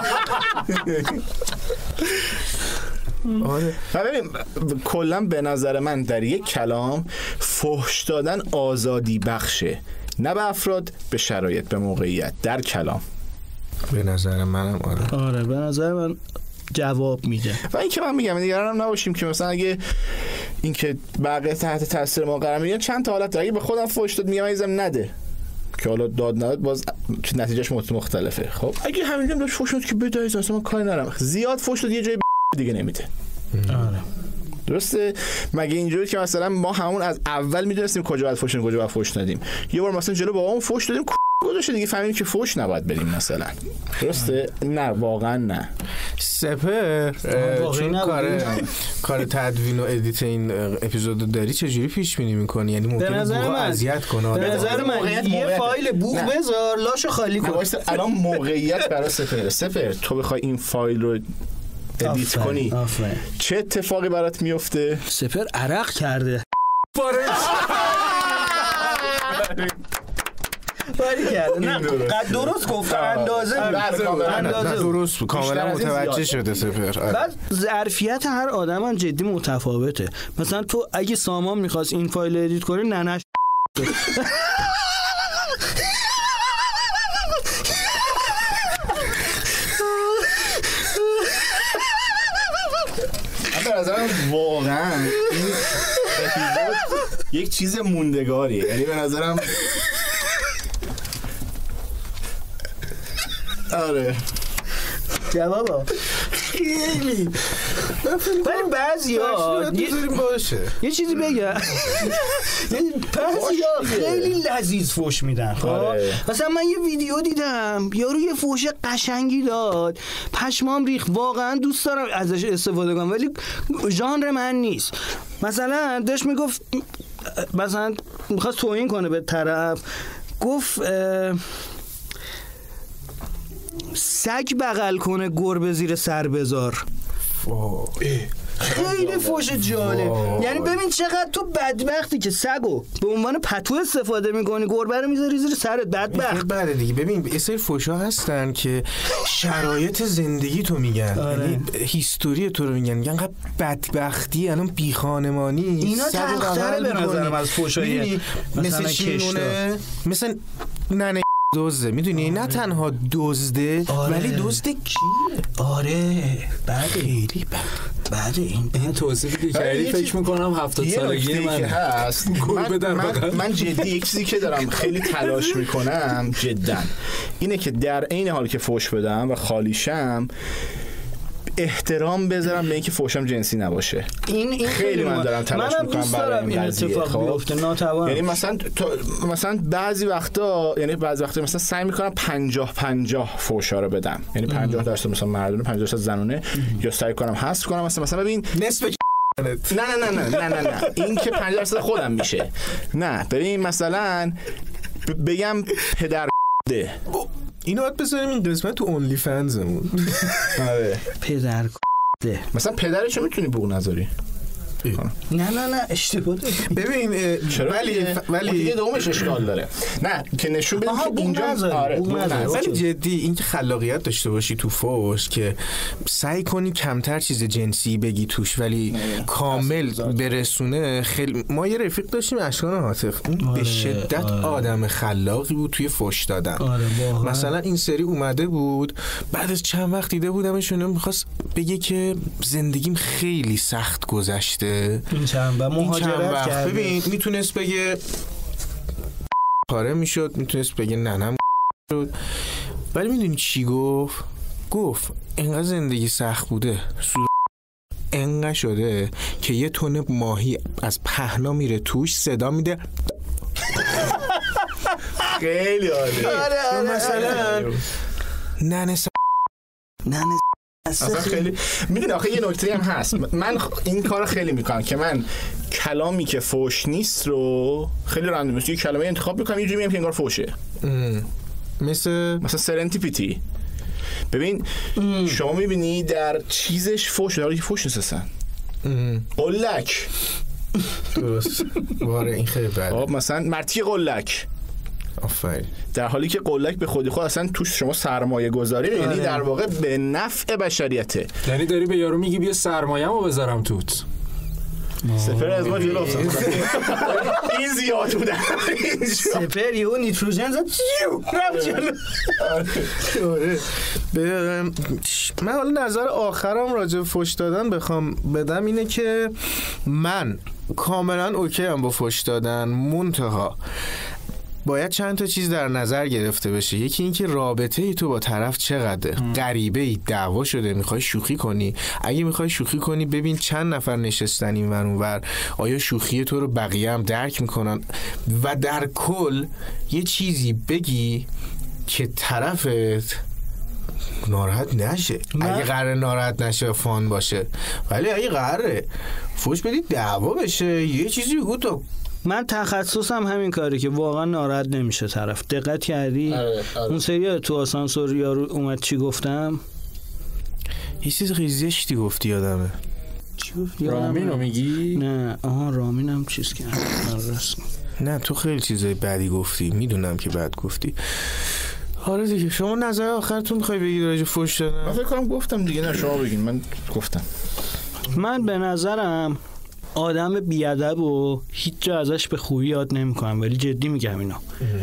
آره. ببین کلا به نظر من در یک کلام فحش دادن آزادی بخشه، نه به افراد، به شرایط، به موقعیت. در کلام به نظر منم آره به نظر من جواب میده. و این که من میگم نگران نباشیم که مثلا اگه این که بقیه تحت تاثیر ما قرار میگیرن، چند تا حالت داره. اگه به خودم فحش داد میگم عزیزم نده، که حالا داد نداد باز نتیجهش مختلفه. خب اگه همینجوری داشت فحش داد که بده عزیزم اصلا کاری ندارم، زیاد فحش داد یه جای دیگه نمیده. آره درسته. مگه اینجوری که مثلا ما همون از اول میدونستیم کجا باید فحش ندیم کجا باید فحش ندیم، یه بار مثلا جلو بابامون فحش دادیم گذاشته دیگه فهمیدیم که فحش نباید بدیم مثلا. درسته؟ نه واقعا نه. سپر چون کار تدوین و ادیت این اپیزودو داری چجوری پیش بینی می‌کنی؟ یعنی ممکنه بوق اذیت کنه. به نظر من یه فایل بوق بذار لاشو خالی کن. الان موقعیت برای سپر تو بخوای این فایل رو ادیت کنی چه اتفاقی برات میفته؟ سپر عرق کرده. باری کرده. نه درست گفت. اندازه درست کاملا متوجه شده سپر. بعد ظرفیت هر آدم هم جدی متفاوته. مثلا تو اگه سامان میخواست این فایل ادیت کنه ننش به نظرم واقعا این اپیزود یک چیز موندگاریه، یعنی به نظرم آره جوابا خیلی ولی بعضیا باشه یه چیزی بگم بعضیا خیلی لذیذ فوش میدن. خب مثلا من یه ویدیو دیدم یارو یه فوش قشنگی داد، پشمام ریخت، واقعا دوست دارم ازش استفاده کنم ولی ژانر من نیست. مثلا داشت میگفت، مثلا میخواست توهین کنه به طرف، گفت سگ بغل کنه گربه زیر سر بذار. خیلی فوش جالب. یعنی ببین چقدر تو بدبختی که سگو به عنوان پتو استفاده میکنی، گربه رو میذاری زیر سرت، بدبخت. بعد دیگه ببین یه سری فوشا هستن که شرایط زندگی تو میگن، یعنی هیستوری تو رو میگن بدبختی، الان بی خانمانی، اینا تختره به نظرم از فوشای مثل چیونه، مثل ننه دزده، میدونی نه تنها دزده ولی دزده کیه؟ آره خیلی بعد این توصیفی که کردی فکر میکنم 70 سالگی من هست. من جدی یک چیزی که دارم خیلی تلاش میکنم جدا اینه که در عین حال که فوش بدم و خالیشم احترام بذارم به اینکه فوشم جنسی نباشه. این خیلی من دارم تلاش میکنم برای این اتفاق بیفته. ناتوان. یعنی مثلا بعضی وقتا مثلا سعی میکنم 50-50 فوشا رو بدم، یعنی 50% مثلا مردونه 50% زنونه، یا سعی کنم حذف کنم مثلا ببین نصف نه این که 50% خودم میشه. نه ببین مثلا بگم پدر ده اینو باید بذاریم این قسمت تو اونلی فنزمون. آره پدر ده مثلا پدرشو میتونی بوق نذاری. نه اشتباه ببین ولی دیگه دومش اشکال داره. نه که نشون بده که اینجا آره ولی جدی این که خلاقیت داشته باشی تو فوش، که سعی کنی کمتر چیز جنسی بگی توش ولی کامل برسونه. خیلی ما یه رفیق داشتیم اشکان عاطف، اون به شدت آدم خلاقی بود توی فوش دادن. مثلا این سری اومده بود بعد از چند وقت دیده بودمشون، می‌خواست بگه که زندگیم خیلی سخت گذشته، این چند مهاجرت کرده. ببین میتونست بگه پاره میشد، میتونست بگه ننم شد، ولی میدونی چی گفت انقدر زندگی سخت بوده، انقدر شده که یه تن ماهی از پهنا میره توش صدا میده. خیلی عالی. مثلا ننه اصلا خیلی میدونی آخه یه نکته هم هست، من این کارو خیلی میکنم که من کلامی که فوش نیست رو خیلی رندوم یه کلمه انتخاب میکنم یه جوری میگم که انگار فوشه. مثلا سرنتیپیتی. ببین شما میبینی در چیزش فوش داره، فوش نیست اصلا. قلک درست واره این خیلی بده. مثلا مرتی قلک آفرین، در حالی که قلک به خودی خود اصلا توش شما سرمایه گذاری، یعنی در واقع به نفع بشریته. یعنی داری به یارو میگی بیا سرمایه‌مو بذارم توت. سپر از ما جلو افتاد. این زیاد بوده. سپر یهو نیتروژن زد رفت جلو. من حالا نظر آخرم راجع به فوش دادن بخوام بدم اینه که من کاملا اوکی ام با فوش دادن، منتها باید چند تا چیز در نظر گرفته بشه. یکی این که رابطه ای تو با طرف چقدر غریبه ای، دعوا شده میخوای شوخی کنی، اگه میخوای شوخی کنی ببین چند نفر نشستن این ور اون ور، آیا شوخی تو رو بقیه هم درک میکنن، و در کل یه چیزی بگی که طرفت ناراحت نشه. اگه قراره ناراحت نشه فان باشه، ولی اگه قراره فوش بدی دعوا بشه یه چیزی بگو تو. من تخصصم همین کاری که واقعا ناراحت نمیشه طرف. دقت کردی؟ اون سری تو آسانسور یارو اومد چی گفتم؟ یه چیز زشتی گفتی یادمه. چی گفتی؟ رامینو میگی؟ نه رامینم چیز کرد. نه تو خیلی چیزای بدی گفتی، میدونم که بد گفتی. آره دیگه شما نظر آخرتون میخوای بگید راجع فوش دادن؟ من فکر کنم گفتم دیگه، نه شما بگین. من گفتم. من به نظرم آدم بیادب و هیچ جا ازش به خوبی یاد نمیکنم، ولی جدی میگم اینو.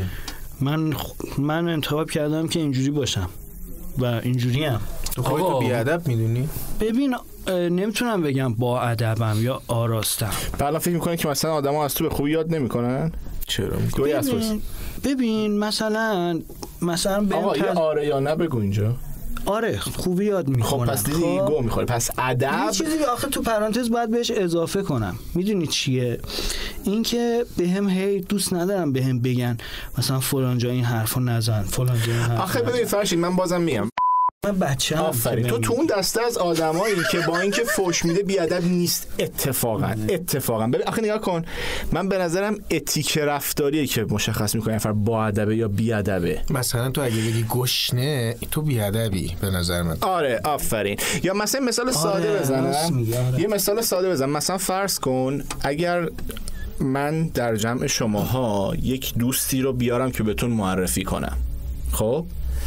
من انتخاب کردم که اینجوری باشم و اینجوری هم. تو خودتو بیادب میدونی؟ ببین نمیتونم بگم با ادبم یا آراستم. بعلا فکر میکنی که مثلا آدما از تو به خوبی یاد نمیکنن؟ چرا؟ ببین مثلا آقا یه آره یا نه بگو اینجا. آره خوبی یاد میکنم. خب پس دیدی ایگو میخوره. پس ادب یه چیزی آخه تو پرانتز باید بهش اضافه کنم. میدونی چیه؟ این که بهم هی دوست ندارم بهم بگن مثلا فلان جا این حرفو نزن، فلان جا این حرفو. آخه ببین فرشید من بازم میگم من بچه‌ام. آفرین. تو اون دسته از آدمایی که با اینکه فوش میده بیادب نیست. اتفاقا ببین آخه نگاه کن، من به نظرم اتیک رفتاریه که مشخص میکنه نفر با ادبه یا بیادبه. مثلا تو اگه بگی گشنه تو بیادبی به نظر من. آره آفرین. یا مثلا ساده بزنم. یه مثال ساده بزنم. مثلا فرض کن اگر من در جمع شماها یک دوستی رو بیارم که بهتون معرفی کنم، خب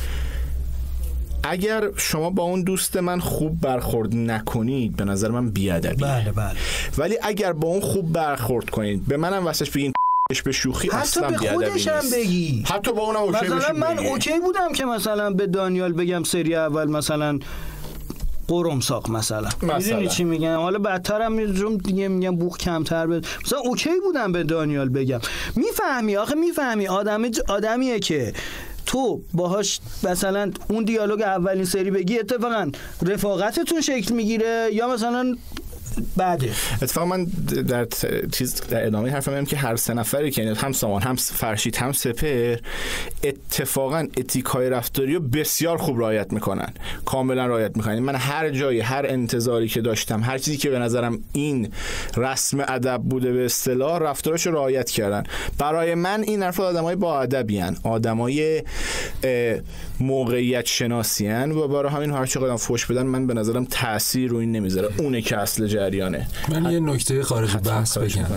اگر شما با اون دوست من خوب برخورد نکنید به نظر من بیادبیه. بله. ولی اگر با اون خوب برخورد کنید به منم واسش بگین به شوخی اصلا بیادبی نیست. حتی به خودش هم بگی. حتی با اونم اوکی مثلا من اوکی بودم که مثلا به دانیال بگم سری اول مثلا قرمساق مثلا. میدونی چی میگم؟ حالا بدترم میذارم دیگه میگم بوق کمتر بده. مثلا اوکی بودم به دانیال بگم. میفهمی آدمیه که تو باهاش مثلا اون دیالوگ اولین سری بگی اتفاقا رفاقتتون شکل میگیره یا مثلا بعده. اتفاقا من در ادامه حرفم میگم که هر سه نفری که هم سامان هم فرشید هم سپر اتفاقا اتیکای رفتاری رو بسیار خوب رعایت میکنن، کاملا رعایت میکنن. من هر جایی هر انتظاری که داشتم، هر چیزی که به نظرم این رسم ادب بوده به اصطلاح، رفتارش رو رعایت کردن. برای من این افراد آدمای با ادبین، آدمای موقعیت شناسیان و برای همین هر چقدر فوش بدن من به نظرم تأثیر رو این نمیذاره. اونه که اصل جریانه. من یه نکته خارج بحث بگم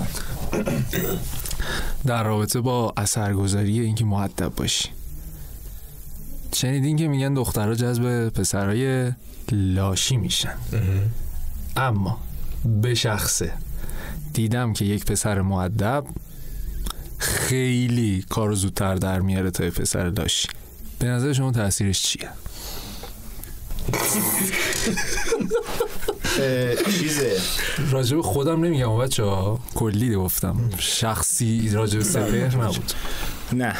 در رابطه با اثرگذاری اینکه مؤدب باشی. شنیدین که میگن دخترها جذب پسرای لاشی میشن، اما به شخصه دیدم که یک پسر مؤدب خیلی کارو زودتر در میاره تا پسر لاشی. به نظر شما تأثیرش چیه؟ چیزه راجب خودم نمیگم بچه‌ها، کلی گفتم، شخصی راجب سپهر نبود. نه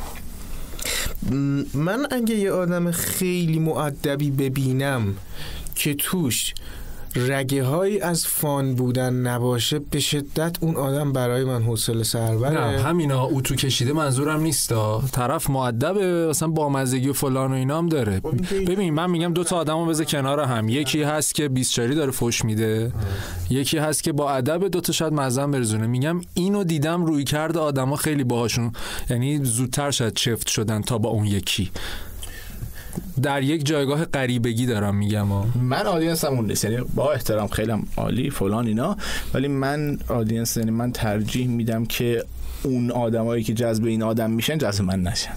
من اگه یه آدم خیلی مؤدبی ببینم که توش رگه هایی از فان بودن نباشه، به شدت اون آدم برای من حوصله سربره. نه همینا اتو کشیده منظورم نیستا، طرف مؤدبه مثلا با مزگی و فلان و اینا هم داره. ببین من میگم دو تا آدمو بذار کنار هم، یکی هست که 20 داره فوش میده، یکی هست که با ادب، دو تا شاید مزن برزونه. میگم اینو دیدم روی کرده آدما خیلی باهاشون، یعنی زودتر شاید چفت شدن تا با اون یکی. در یک جایگاه غریبگی دارم میگم. من آدینسم اون نیست، یعنی با احترام خیلی عالی فلان اینا، ولی من آدینس، یعنی من ترجیح میدم که اون آدمایی که جذب این آدم میشن جذب من نشن.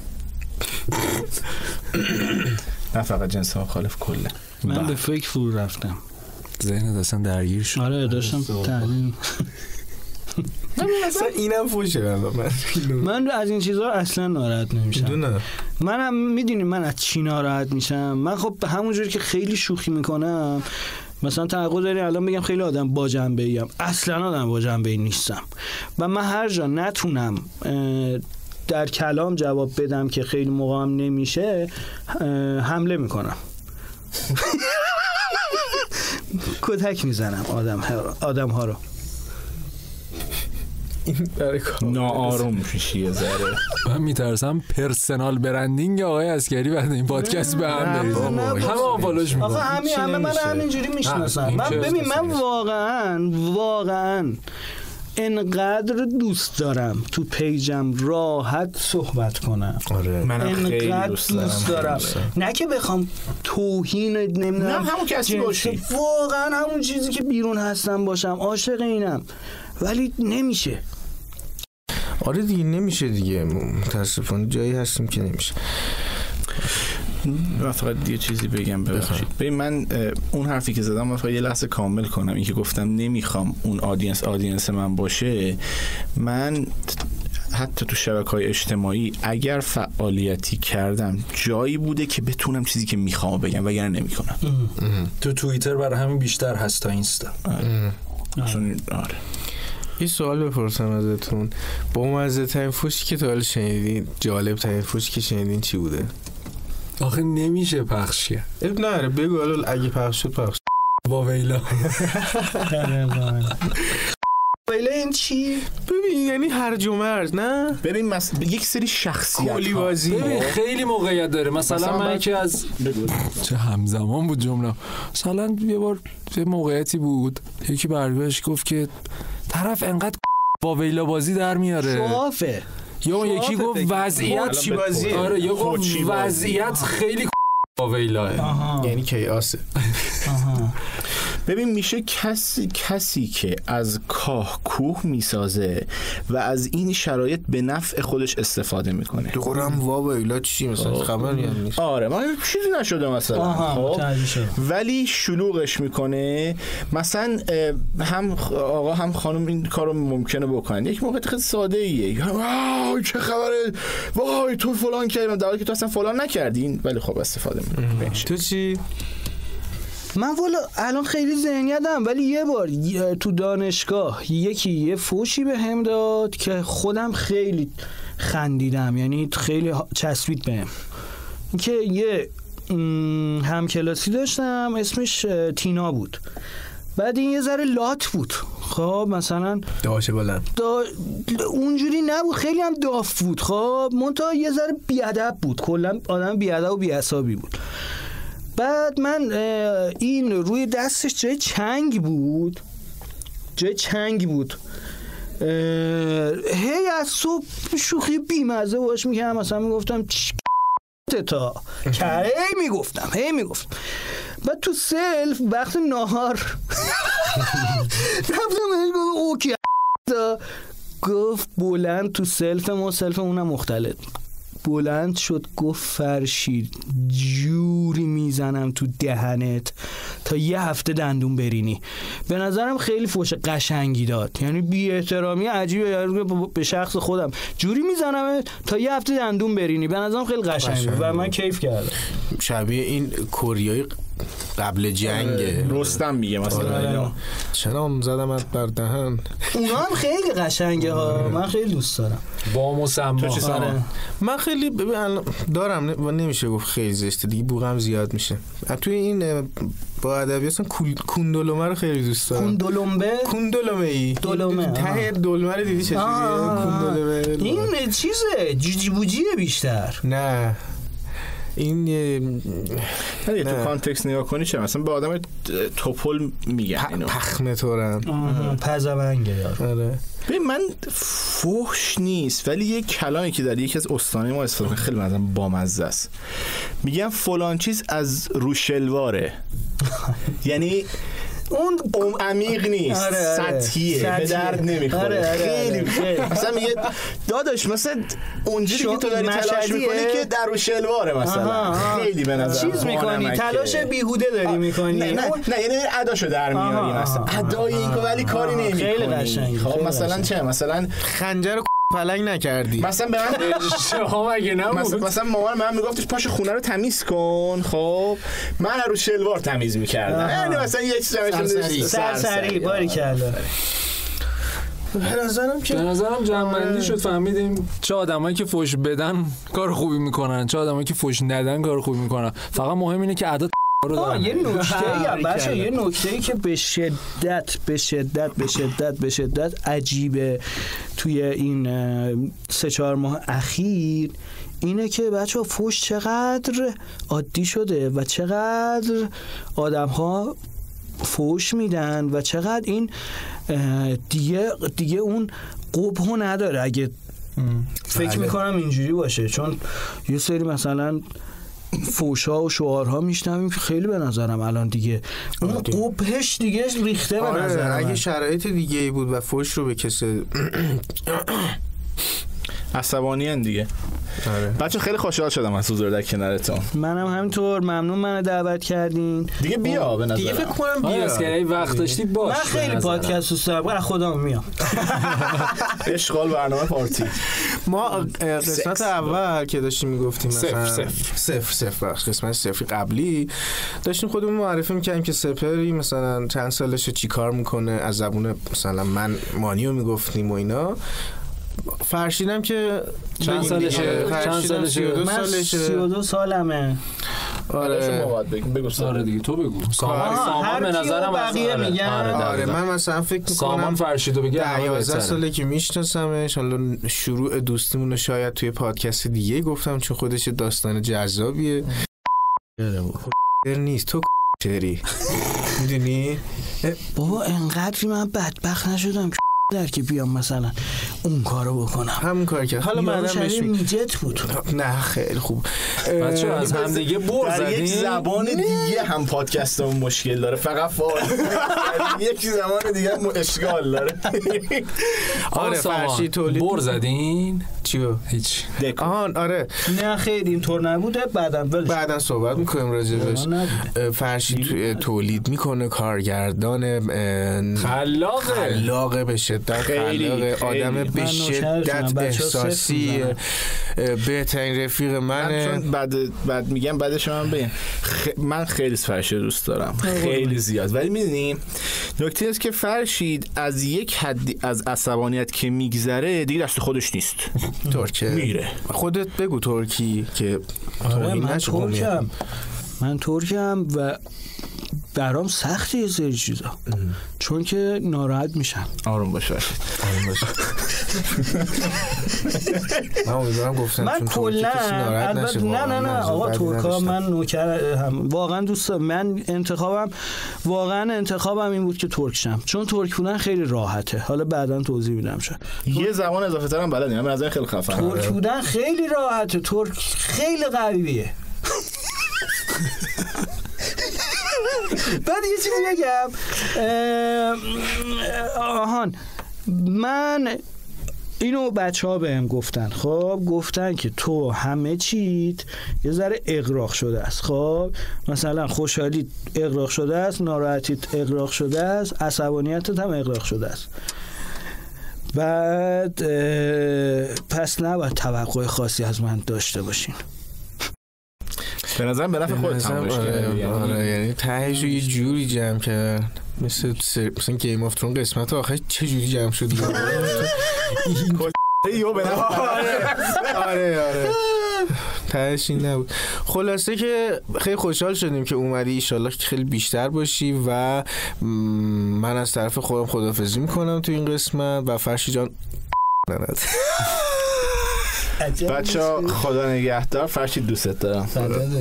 نه فقط جنس مخالف کله. من به فکر فرو رفتم، ذهنت اصلا درگیر شد. آره داشتم تحلیل. اصلا اینم فوشه. من از این چیزها اصلا ناراحت نمیشم. منم میدونی من از چی ناراحت میشم؟ من خب به همونجوری که خیلی شوخی میکنم، مثلا توقع داری الان بگم خیلی آدم با جنبه ایم، اصلا آدم با جنبه ای نیستم و من هر جا نتونم در کلام جواب بدم که خیلی موقع هم نمیشه، حمله میکنم. کتک میزنم آدم ها رو. ناآروم میشی یه ذره. من میترسم پرسونال برندینگ آقای عسکری بعد این پادکست به هم بریزه. همه آفالوش میکنم. آخه همه من همینجوری میشناسم. من ببین من واقعا انقدر دوست دارم تو پیجم راحت صحبت کنم. آره. منم خیلی دوست دارم. نه که بخوام توهین نمیدونم همون کسی باشی، واقعا همون چیزی که بیرون هستم باشم، عاشق اینم، ولی نمیشه. آره دیگه نمیشه دیگه، متاسفانه جایی هستیم که نمیشه. من فقط یه چیزی بگم ببخشید. ببین من اون حرفی که زدم من فقط یه لحظه کامل کنم. این که گفتم نمیخوام اون آدینس من باشه، من حتی تو شبکه‌های اجتماعی اگر فعالیتی کردم جایی بوده که بتونم چیزی که میخوام بگم وگرنه نمیکنم. تو توییتر برای همین بیشتر هست تا اینستا. آره. یه سوال بپرسم ازتون، با مزه ترین فوشی که تا حالا شنیدین، جالب ترین فوشی که شنیدین چی بوده؟ آخه نمیشه پخش کرد. اب نه بگو حالا اگه پخش شد پخش. با ویلا ویلا این چی؟ ببین یعنی هرج و مرج نه؟ ببین یک سری شخصیت کلی بازی خیلی موقعیت داره. مثلا من که از چه همزمان بود جمله. مثلا یه بار یه موقعیتی بود یکی برگشت گفت که طرف انقدر با ویلا بازی در میاره شوافه، یا اون یکی گفت وضعیت چی بازیه. آره یا گفت وضعیت خیلی با ویلاه، یعنی کیاسه. ببین میشه کسی که از کاه کوه میسازه و از این شرایط به نفع خودش استفاده میکنه. دورم ویلا چی مثلا خبری هم نیست. آره من چیزی نشده مثلا خب ولی شلوغش میکنه. مثلا هم آقا هم خانم این کارو ممکنه بکنن. یک موقع خیلی ساده ایه، وای چه خبره، وای تو فلان کردی، در حالی که تو اصلا فلان نکردین ولی خب استفاده میکنه. تو چی؟ من والا الان خیلی ذهنیتم، ولی یه بار تو دانشگاه یکی یه فوشی به هم داد که خودم خیلی خندیدم، یعنی خیلی چسبید بهم. که یه همکلاسی داشتم اسمش تینا بود، بعد این یه ذره لات بود. خب مثلا داشه بلند اونجوری نبود، خیلی هم داف بود. خب منتها یه ذره بیادب بود، کلا آدم بیادب و بی‌عصابی بود. بعد من این روی دستش جای چنگ بود هی از صبح شوخی بیمزه باش میکردم، مثلا میگفتم تا هی میگفتم بعد تو سلف وقت نهار اوکی گفت بلند تو سلف اونم مختلط بلند شد گفت فرشید جوری میزنم تو دهنت تا یه هفته دندون برینی. به نظرم خیلی فوش قشنگی داد، یعنی بی احترامی عجیبه به شخص خودم. جوری میزنم تا یه هفته دندون برینی، به نظرم خیلی قشنگه و من کیف کردم. شبیه این کوریایی قبل جنگه. رستم میگه مثلا چرا زدمت بر دهن. اونا هم خیلی قشنگه ها، من خیلی دوست دارم. با مسما. من خیلی دارم نمیشه گفت خیلی زشته دیگه، بوغم زیاد میشه. توی این با ادبیات کوندولومه رو خیلی دوست دارم. کوندولومه ته دلمه رو دیدی چجوریه کوندولومه؟ این چیزه جیجی بوجیه بیشتر. نه این تو کانتکست نگاه کنی چه مثلا به آدم توپل میگن اینو پخمه تورن پزونگه یار. ببین من فحش نیست ولی یه کلامی که در یکی از استانه ما استفاده خیلی مثلا بامزه است. میگن فلان چیز از روشلواره یعنی اون عمیق نیست. سطحیه به درد نمیخوره. خیلی مثلا میگه داداش مثلا اونجوری که تو داری تلاش میکنی که در رو شلواره مثلا خیلی به نظر چیز میکنی، تلاش بیهوده داری میکنی. نه یعنی اداشو در میاری مثلا ادای این که ولی کاری نمیکنی. خیلی قشنگ. خب مثلا چه مثلا خنجر پلنگ نکردی مثلا به من شما مگه نبود مثلا مامان من میگفتش پاشو خونه رو تمیز کن. خب من رو شلوار تمیز میکردم، یعنی مثلا یه چیزی سرسری باری کرده. به نظرم جمع‌بندی شد، فهمیدیم چه آدمایی که فوش بدن کار خوبی میکنن، چه آدمایی که فوش ندن کار خوبی میکنن. فقط مهم اینه که عدد یه نکته‌ای بچه‌ها، یه نکته‌ای که به شدت عجیبه توی این 3-4 ماه اخیر اینه که بچه‌ها فوش چقدر عادی شده و چقدر آدم‌ها فوش میدن و چقدر این دیگه اون قبحو نداره. اگه فکر میکنم اینجوری باشه، چون یه سری مثلا فوشا و شعارها میشنویم که خیلی به نظرم الان دیگه اون قبحش دیگه ریخته به نظرم. اگه شرایط دیگه ای بود و فوش رو به کسی عصبانیان دیگه. بچه خیلی خوشحال شدم از حضور در کنارتون. منم همینطور، ممنون منو دعوت کردین. دیگه بیا به نظرم. دیگه فکر کنم بیا. اسکری وقت داشتی باش. من خیلی پادکست دوست دارم. من خودم میام. اشغال برنامه پارتی. ما قسمت اول که داشتیم میگفتیم مثلا صفر قسمت صفر قبلی داشتیم خودمون معرفی می‌کردیم که سپری مثلا چند سالشه چی کار میکنه، از زبون مثلا من مانیو میگفتیم و اینا. فرشیدم که چند سالشه؟ 32 سالمه. آره شما باید بگو آره دیگه تو بگو. سامان به نظرم بقیه میگن. آره من مثلا فکر میکنم سامان فرشیدو بگه 11 ساله که میشناسمش. حالا شروع دوستیمون رو شاید توی پادکست دیگه گفتم چون خودش داستان جذابیه. نیست تو چری میدونی بابا انقدری من بدبخت نشدم در که بیام مثلا اون کارو بکنم. همون کار کرد. حالا بعدم بهش میجت بود. نه خیلی خوب. بچه‌ها از هم دیگه بر زدین. یک زبان دیگه هم پادکستمون مشکل داره، فقط فارسی. یک زبان دیگه هم اشکال داره. آره فرشی تولید بر زدین؟ چیو؟ هیچ. آهان آره. نه خیلی اینطور نبوده. بعداً صحبت می‌کنیم راجعش. فرشی تولید میکنه، کارگردان خلاقه به شدت، خلاقه، آدم به شدت احساسی، بهترین رفیق منه. چون بعد میگم بعدش من بگم من خیلی فرشید دوست دارم، خیلی زیاد. ولی میدونی نکته است که فرشید از یک حدی از عصبانیت که میگذره دیگه دست خودش نیست. ترکه میره. خودت بگو ترکی که من ترکم و برام سخته یه سری چیزا چون که ناراحت میشم. آروم باش. من امیدوارم گفتم من کلا البته نه آقا ترکا من نوکر هم واقعا دوست دارم. من انتخابم این بود که ترک شم چون ترک بودن خیلی راحته. حالا بعداً توضیح میدم. شد یه زبان اضافه ترم بلدیم. من از این خیلی خفنم. ترک بودن خیلی راحته. ترک خیلی قویه. بعد یه چیزی بگم. من اینو بچه‌ها بهم گفتن. خب گفتن که تو همه چیت یه ذره اغراق شده است. خب مثلا خوشحالیت اغراق شده است، ناراحتیت اغراق شده است، عصبانیتت هم اغراق شده است. بعد پس نباید توقع خاصی از من داشته باشین. به نظرم به نفع خودت هم بشه. آره یعنی تهش یه جوری جمع کرد مثلا گیم آف ترون قسمت آخر چه جوری جمع شد. آره تهش این نبود. خلاصه که خیلی خوشحال شدیم که اومدی. ایشالله که خیلی بیشتر باشی و من از طرف خودم خداحافظی میکنم تو این قسمت و فرشی جان بچه‌ها خدا نگهدار. فرشید دوستت دارم.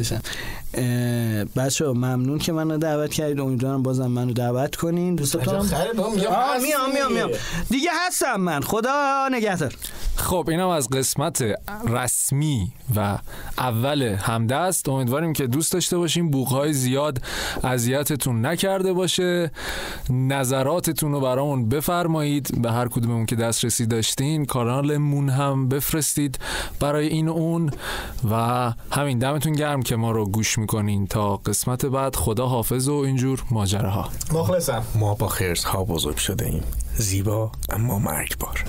بچه‌ها ممنون که منو دعوت کردید. امیدوارم بازم منو دعوت کنین. دوستتون میام دیگه هستم من. خدا نگهدار. خب اینم از قسمت رسمی و اول همدست. امیدواریم که دوست داشته باشیم. بوق‌های زیاد اذیتتون نکرده باشه. نظراتتون رو برامون بفرمایید. به هر کدوممون که دسترسی داشتین کانالمون هم بفرستید برای این و اون و همین. دمتون گرم که ما رو گوش میکنین. تا قسمت بعد خدا حافظ و اینجور ماجراها. مخلصم. ما با خرس‌ها بزرگ شده ایم، زیبا اما مرگبار.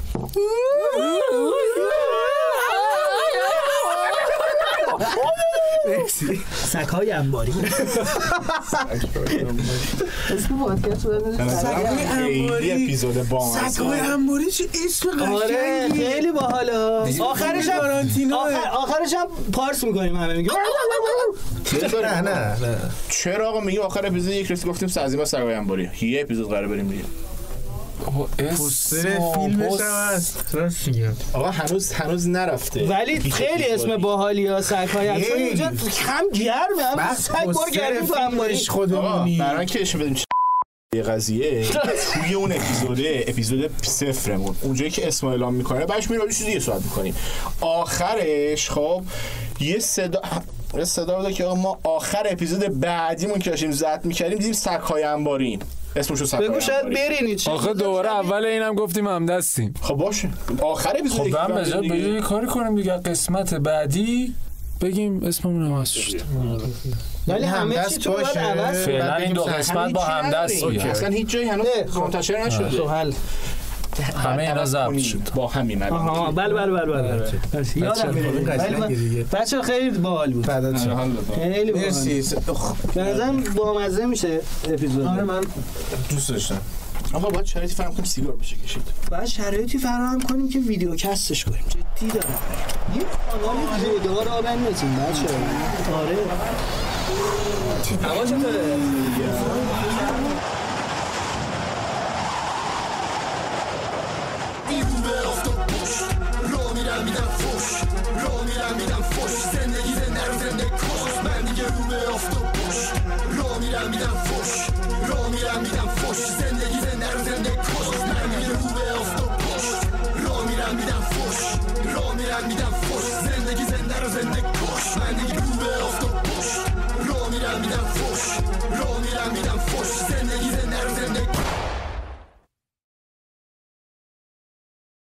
سگ‌های انباری. اسم پادکست سگ‌های انباری. اپیزود با سگ‌های انباری چه اسم قشنگی. خیلی باحاله. آخرش هم پارس می‌کنیم همه میگیم. نه چرا آقا میگیم آخر اپیزود یک رسید گفتیم سازیما سگ‌های انباری. یه اپیزود قراره بریم دیگه. پوستر فیلمش هم هست. راست میگم آقا هنوز نرفته ولی خیلی اسم باحالیه. سگ‌های انباری اینجا هم گرمه هم سگ بار گرمی تو انباریش خودمونی. برای اینکه نشون بدیم یه قضیه توی اون اپیزود صفرمون اونجایی که اسم اعلام میکنه بعدش میریم چیزی دیگه صحبت میکنیم. آخرش خب یه صدا بود که ما آخر اپیزود بعدیمون که داشتیم زد میکردیم دیدیم سگ‌های انباریم. اسمشو ثبت بگو شاید برینید. آخه دوباره اول اینم گفتیم هم دستیم. خب باشه آخر اپیزود خب من بذار یه کاری کنیم دیگه، قسمت بعدی بگیم اسممون عوض شد. ولی همه چی تو باید عوض. فعلا این دو قسمت با هم دست بیاد. اصلا هیچ جایی هنوز منتشر نشده. خب حل همه اینا ضبط شد با هم میمونن. آها بله یادم میاد. بچه‌ها خیلی باحال بود. خیلی مرسی. به نظرم بامزه میشه اپیزود. آره من دوست داشتم. آقا باید شرایطی فراهم کنیم سیگار بشه کشید. باید شرایطی فراهم کنیم که ویدیو کستش کنیم. جدی دارم. یه کانال جدا را بندازیم بچه‌ها. آره. هوا چطوره؟ میدم فوش زندگی زنده کش من دیگه رو به آفتاب پشت راه میرم میدم فوش زندگی زنده کش من دیگه رو به آفتاب پشت راه میرم میدم فوش زندگی زنده کش من دیگه رو به آفتاب